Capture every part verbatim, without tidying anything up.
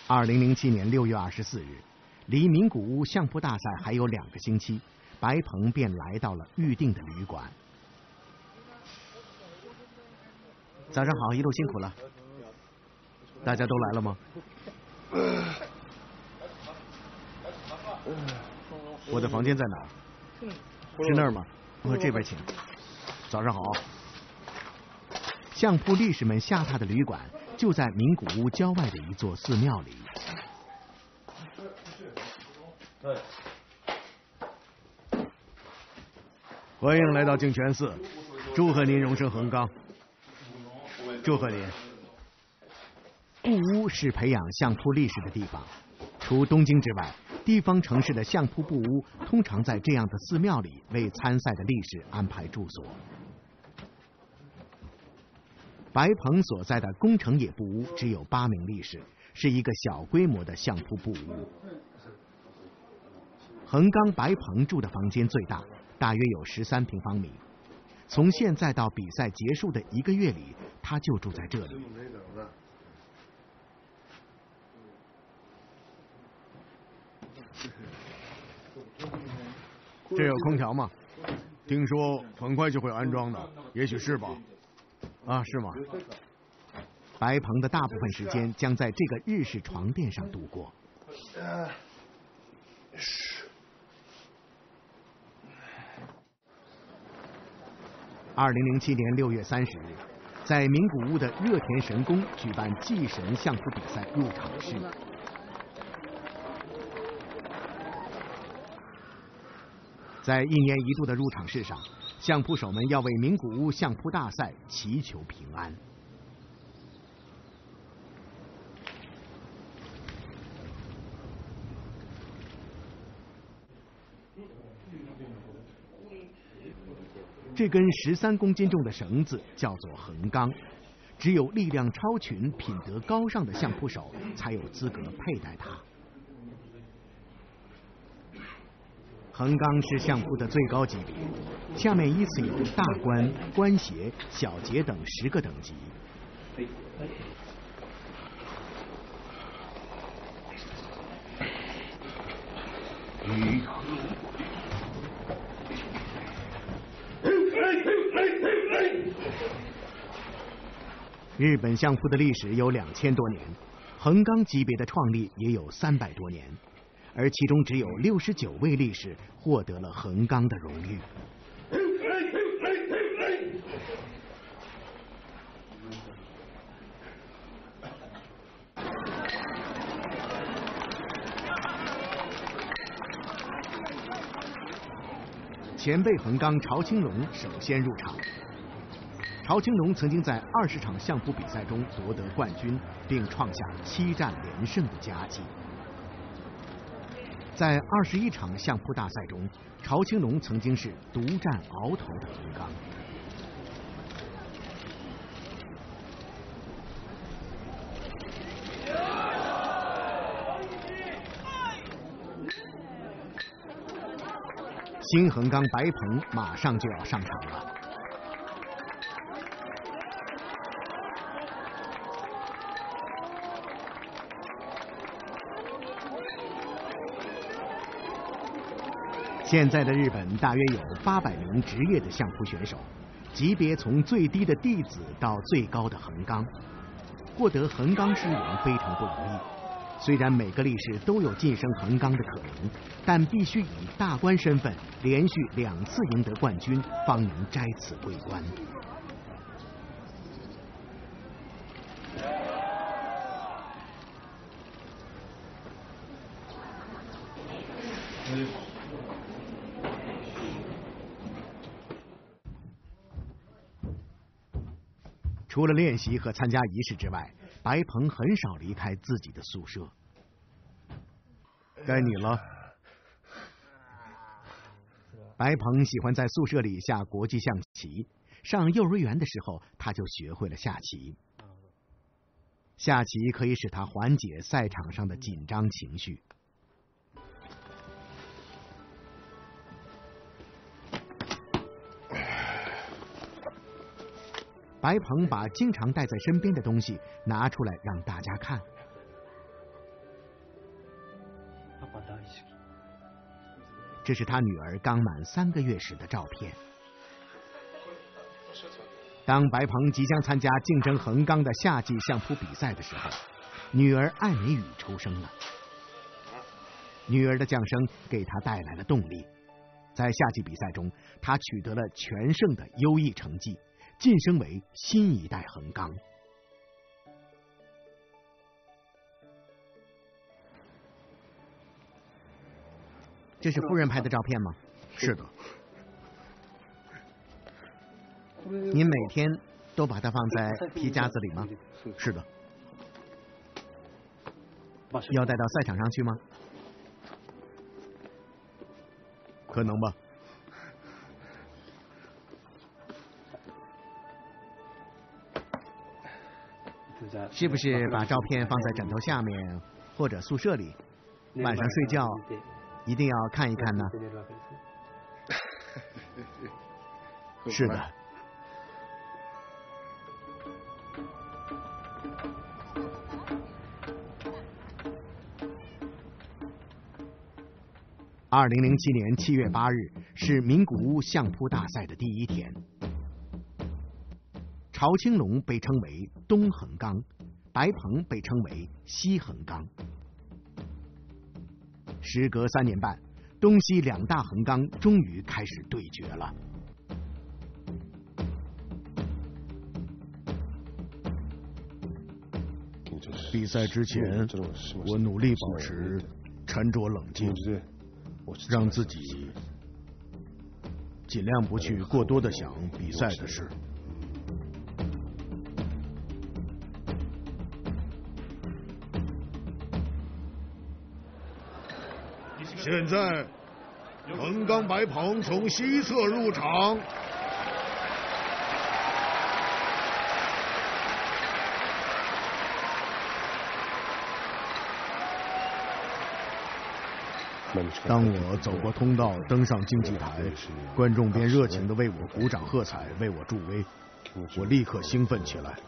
二零零七年六月二十四日，离名古屋相扑大赛还有两个星期，白鹏便来到了预定的旅馆。早上好，一路辛苦了。大家都来了吗？我的房间在哪儿？是那儿吗？我这边请。早上好。相扑力士们下榻的旅馆就在名古屋郊外的一座寺庙里。欢迎来到净泉寺，祝贺您荣升横纲。祝贺您。故屋是培养相扑力士的地方，除东京之外，地方城市的相扑部屋通常在这样的寺庙里为参赛的力士安排住所。白鹏所在的宫城野部屋只有八名力士，是一个小规模的相扑部屋。横纲白鹏住的房间最大，大约有十三平方米。从现在到比赛结束的一个月里，他就住在这里。这有空调吗？听说很快就会安装的，也许是吧？啊，是吗？白鹏的大部分时间将在这个日式床垫上度过。二零零七年六月三十日，在名古屋的热田神宫举办祭神相扑比赛入场式。在一年一度的入场式上，相扑手们要为名古屋相扑大赛祈求平安。这根十三公斤重的绳子叫做横纲，只有力量超群、品德高尚的相扑手才有资格佩戴它。横纲是相扑的最高级别，下面依次有大关、关协、小节等十个等级。嗯日本相扑的历史有两千多年，横纲级别的创立也有三百多年，而其中只有六十九位力士获得了横纲的荣誉。前辈横纲曹青龙首先入场。曹青龙曾经在二十场相扑比赛中夺得冠军，并创下七战连胜的佳绩。在二十一场相扑大赛中，曹青龙曾经是独占鳌头的横纲。新横纲白鹏马上就要上场了。现在的日本大约有八百名职业的相扑选手，级别从最低的弟子到最高的横纲，获得横纲之名非常不容易。虽然每个力士都有晋升横纲的可能，但必须以大关身份连续两次赢得冠军，方能摘此桂冠。除了练习和参加仪式之外，白鹏很少离开自己的宿舍。该你了。白鹏喜欢在宿舍里下国际象棋，上幼儿园的时候他就学会了下棋。下棋可以使他缓解赛场上的紧张情绪。白鹏把经常带在身边的东西拿出来让大家看。 这是他女儿刚满三个月时的照片。当白鹏即将参加竞争横纲的夏季相扑比赛的时候，女儿艾美雨出生了。女儿的降生给他带来了动力，在夏季比赛中，他取得了全胜的优异成绩，晋升为新一代横纲。这是夫人拍的照片吗？ 是的。 您每天都把它放在皮夹子里吗？ 是的。 要带到赛场上去吗？ 可能吧。 是不是把照片放在枕头下面或者宿舍里，晚上睡觉一定要看一看呢？ 是的。 二零零七年七月八日是名古屋相扑大赛的第一天。曹青龙被称为东横纲，白鹏被称为西横纲。时隔三年半，东西两大横纲终于开始对决了。 比赛之前，我努力保持沉着冷静，让自己尽量不去过多的想比赛的事。现在，横纲白鹏从西侧入场。当我走过通道，登上竞技台，观众便热情地为我鼓掌喝彩，为我助威，我立刻兴奋起来。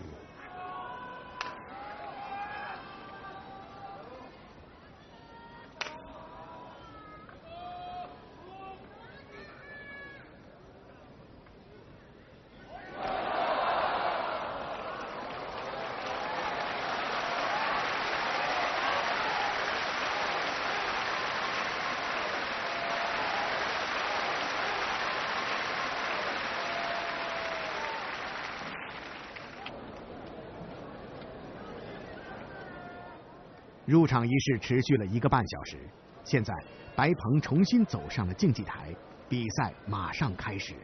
入场仪式持续了一个半小时，现在白鹏重新走上了竞技台，比赛马上开始。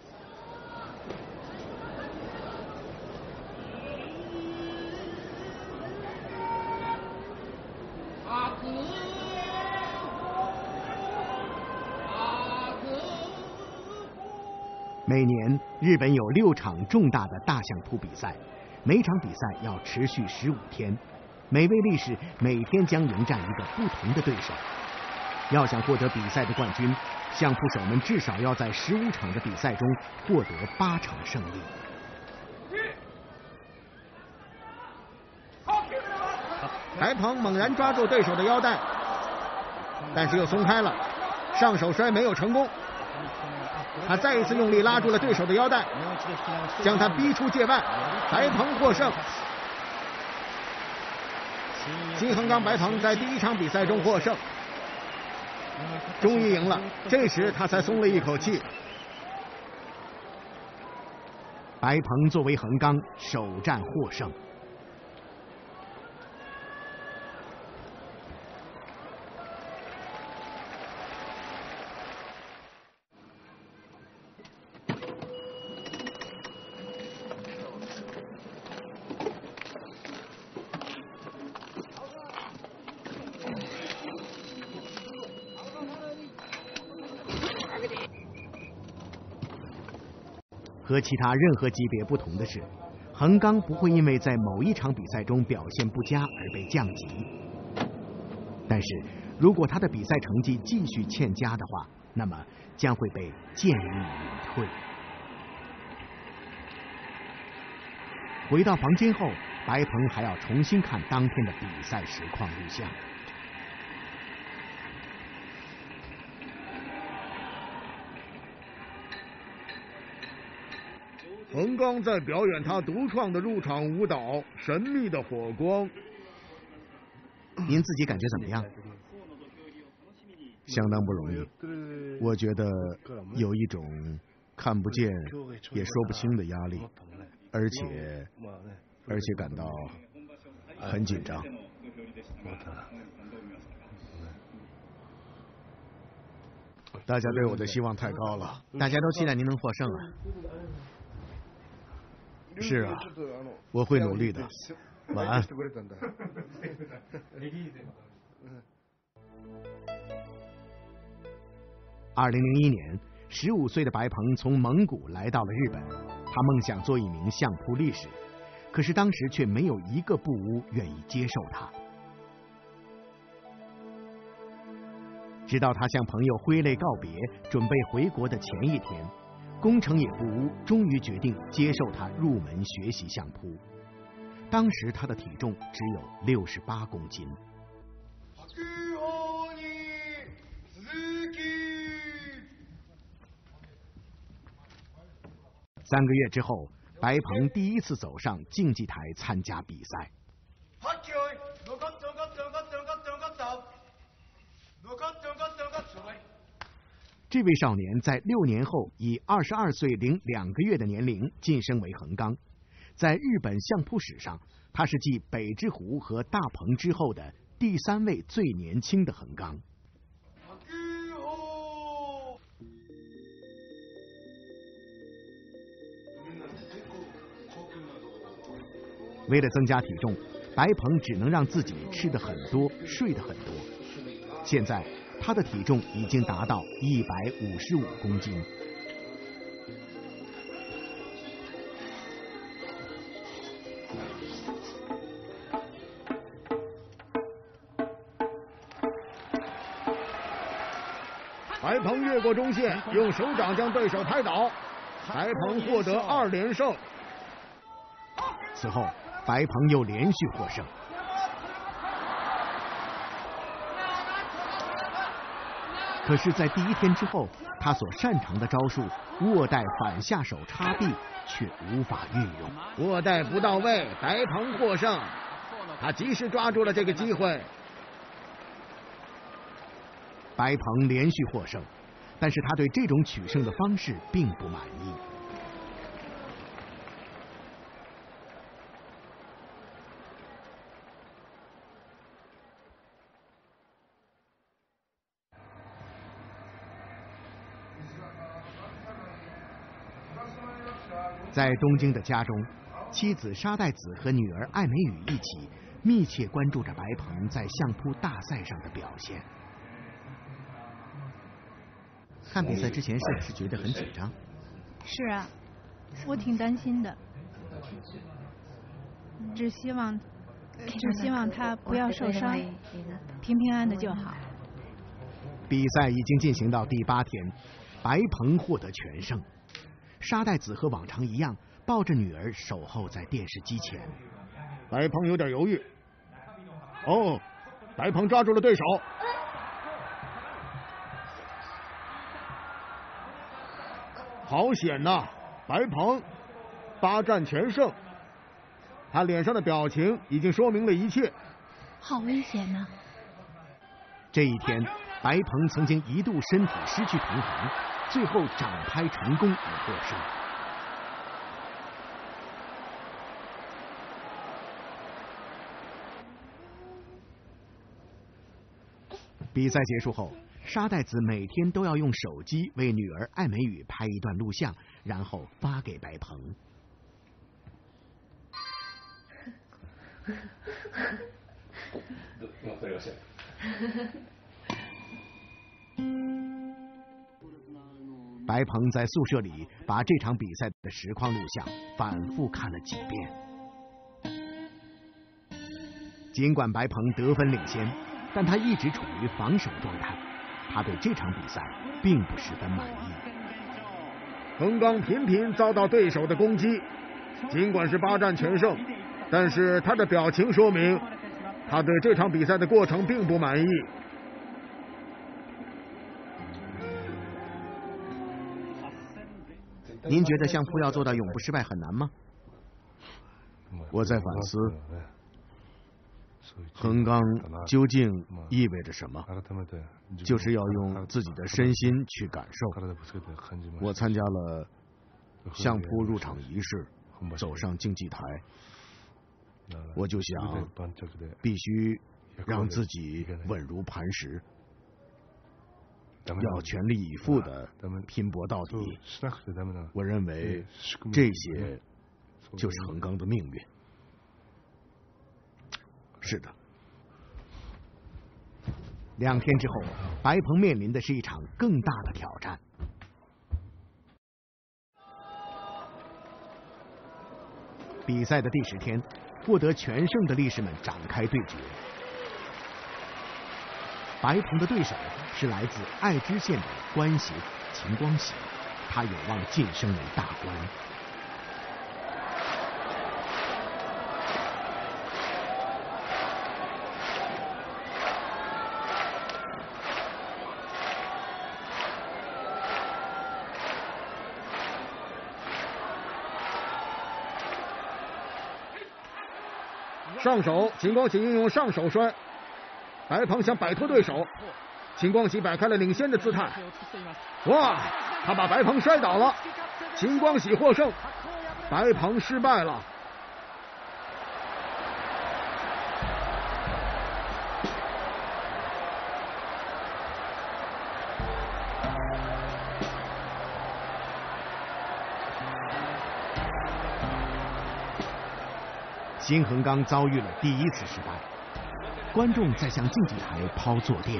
每年日本有六场重大的大相扑比赛，每场比赛要持续十五天。每位力士每天将迎战一个不同的对手，要想获得比赛的冠军，相扑手们至少要在十五场的比赛中获得八成胜利。 白鹏猛然抓住对手的腰带，但是又松开了，上手摔没有成功。他再一次用力拉住了对手的腰带，将他逼出界外，白鹏获胜。新横纲白鹏在第一场比赛中获胜，终于赢了，这时他才松了一口气。 白鹏作为横纲首战获胜。和其他任何级别不同的是，横纲不会因为在某一场比赛中表现不佳而被降级。但是，如果他的比赛成绩继续欠佳的话，那么将会被建议隐退。回到房间后，白鹏还要重新看当天的比赛实况录像。 横刚在表演他独创的入场舞蹈《神秘的火光》。 您自己感觉怎么样？ 相当不容易，我觉得有一种看不见也说不清的压力，而且而且感到很紧张。大家对我的希望太高了， 大家都期待您能获胜啊！ 是啊，我会努力的。晚安。 二零零一年，十五岁的白鹏从蒙古来到了日本，他梦想做一名相扑力士，可是当时却没有一个部屋愿意接受他。直到他向朋友挥泪告别，准备回国的前一天，宫城野部屋终于决定接受他入门学习相扑。当时他的体重只有六十八公斤。三个月之后，白鹏第一次走上竞技台参加比赛。这位少年在六年后以二十二岁零两个月的年龄晋升为横纲，在日本相扑史上，他是继北之湖和大鹏之后的第三位最年轻的横纲。为了增加体重，白鹏只能让自己吃得很多，睡得很多。现在他的体重已经达到一百五十五公斤。 白鹏越过中线，用手掌将对手拍倒，白鹏获得二连胜。 此后，白鹏又连续获胜。可是，在第一天之后，他所擅长的招数握带反下手插臂却无法运用。 握带不到位，白鹏获胜。他及时抓住了这个机会。 白鹏连续获胜，但是他对这种取胜的方式并不满意。在东京的家中，妻子沙代子和女儿爱美羽一起密切关注着白鹏在相扑大赛上的表现。看比赛之前是不是觉得很紧张？ 是啊，我挺担心的，只希望只希望他不要受伤，平平安安的就好。 比赛已经进行到第八天，白鹏获得全胜。沙代子和往常一样，抱着女儿守候在电视机前。 白鹏有点犹豫。哦，白鹏抓住了对手。好险呐！白鹏八战全胜，他脸上的表情已经说明了一切。 好危险呐！ 这一天，白鹏曾经一度身体失去平衡，最后掌拍成功而获胜。比赛结束后，沙代子每天都要用手机为女儿爱美羽拍一段录像，然后发给白鹏。白鹏在宿舍里把这场比赛的实况录像反复看了几遍。尽管白鹏得分领先，但他一直处于防守状态，他对这场比赛并不十分满意。 横刚频频遭到对手的攻击，尽管是八战全胜，但是他的表情说明他对这场比赛的过程并不满意。 您觉得相扑要做到永不失败很难吗？ 我在反思，横纲究竟意味着什么？就是要用自己的身心去感受。我参加了相扑入场仪式，走上竞技台，我就想必须让自己稳如磐石，要全力以赴的拼搏到底。我认为这些就是横纲的命运。是的。 两天之后，白鹏面临的是一场更大的挑战。比赛的第十天，获得全胜的力士们展开对决。白鹏的对手是来自爱知县的官协秦光喜，他有望晋升为大官。 上手，秦光喜运用上手摔，白鹏想摆脱对手，秦光喜摆开了领先的姿态。哇，他把白鹏摔倒了，秦光喜获胜，白鹏失败了。 新横纲遭遇了第一次失败，观众在向竞技台抛坐垫。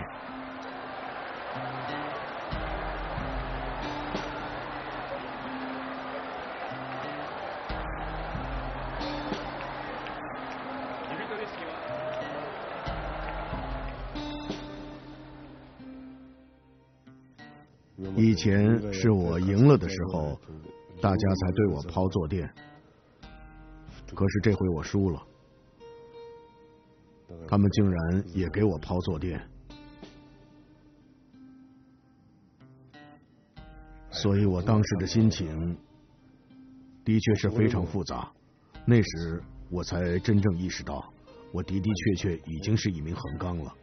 以前是我赢了的时候，大家才对我抛坐垫。可是这回我输了，他们竟然也给我抛坐垫，所以我当时的心情的确是非常复杂。那时我才真正意识到，我的的确确已经是一名横纲了。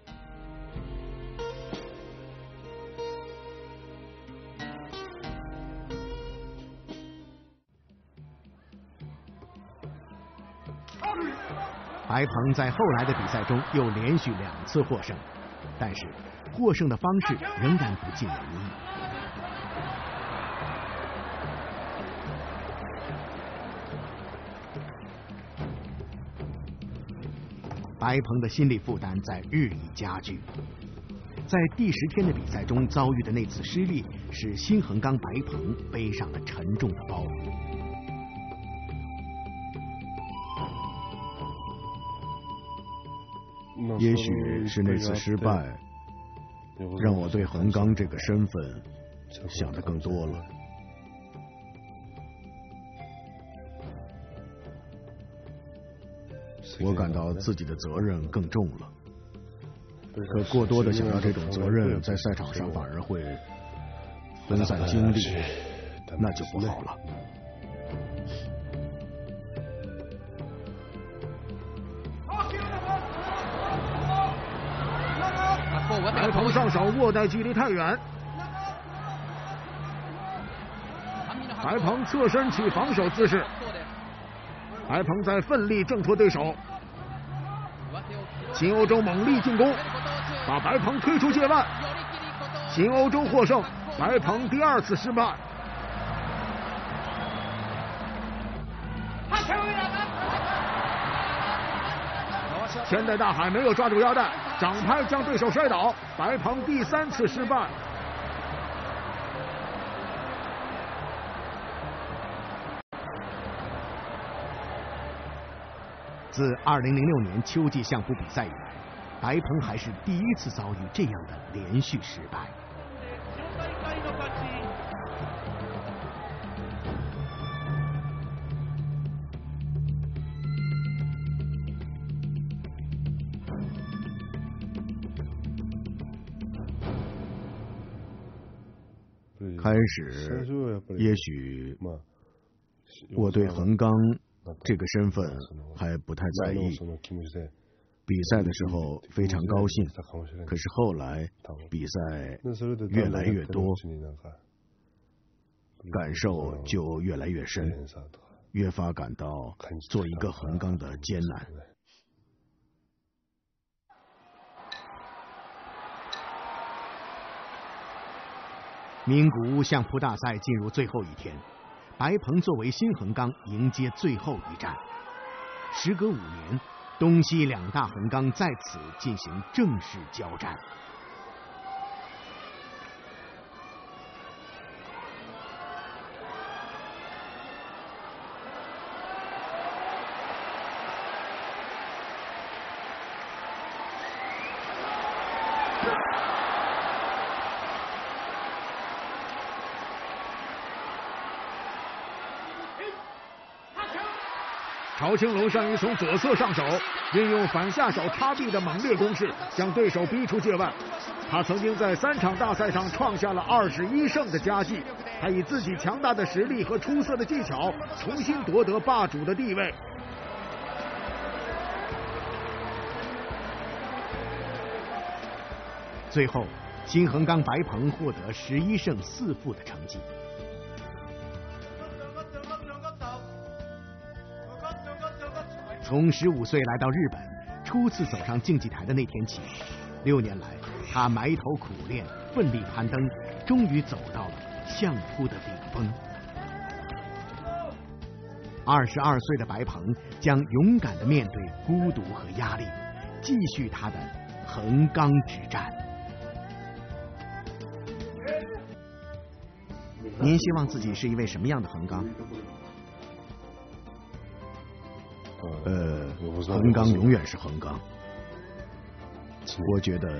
白鹏在后来的比赛中又连续两次获胜，但是获胜的方式仍然不尽人意。白鹏的心理负担在日益加剧，在第十天的比赛中遭遇的那次失利，使新横纲白鹏背上了沉重的包袱。 也许是那次失败，让我对横纲这个身份想得更多了。我感到自己的责任更重了，可过多的想要这种责任在赛场上反而会分散精力，那就不好了。 白鹏上手握带距离太远，白鹏侧身起防守姿势，白鹏在奋力挣脱对手，秦欧洲猛力进攻，把白鹏推出界外，秦欧洲获胜，白鹏第二次失败。千代大海没有抓住腰带，掌拍将对手摔倒，白鹏第三次失败。 自二零零六年秋季相扑比赛以来，白鹏还是第一次遭遇这样的连续失败。 开始也许我对横纲这个身份还不太在意，比赛的时候非常高兴，可是后来比赛越来越多，感受就越来越深，越发感到做一个横纲的艰难。 名古屋相扑大赛进入最后一天，白鹏作为新横纲迎接最后一战。时隔五年，东西两大横纲在此进行正式交战。 曹青龙善于从左侧上手，运用反下手插臂的猛烈攻势，将对手逼出界外。他曾经在三场大赛上创下了二十一胜的佳绩，他以自己强大的实力和出色的技巧，重新夺得霸主的地位。 最后，新横纲白鹏获得十一胜四负的成绩。从十五岁来到日本，初次走上竞技台的那天起，六年来他埋头苦练，奋力攀登，终于走到了相扑的顶峰。二十二岁的白鹏将勇敢地面对孤独和压力，继续他的横纲之战。您希望自己是一位什么样的横纲？ 呃，横纲永远是横纲。我觉得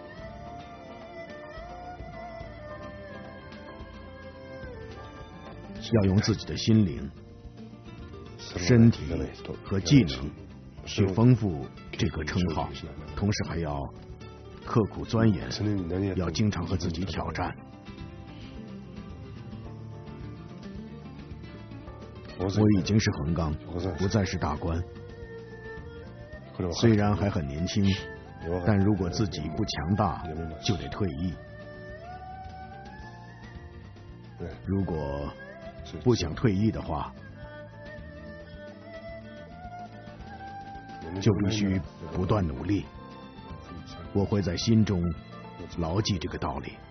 要用自己的心灵、身体和技能去丰富这个称号，同时还要刻苦钻研，要经常和自己挑战。我已经是横纲，不再是大官。虽然还很年轻，但如果自己不强大，就得退役。如果不想退役的话，就必须不断努力。我会在心中牢记这个道理。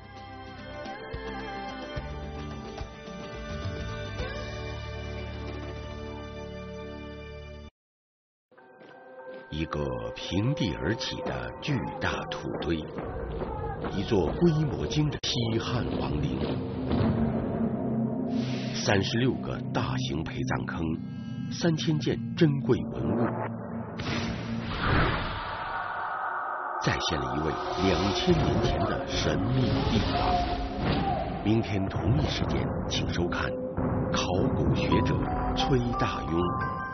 一个平地而起的巨大土堆，一座规模惊人的西汉王陵，三十六个大型陪葬坑，三千件珍贵文物，再现了一位两千年前的神秘帝王。明天同一时间，请收看考古学者崔大庸。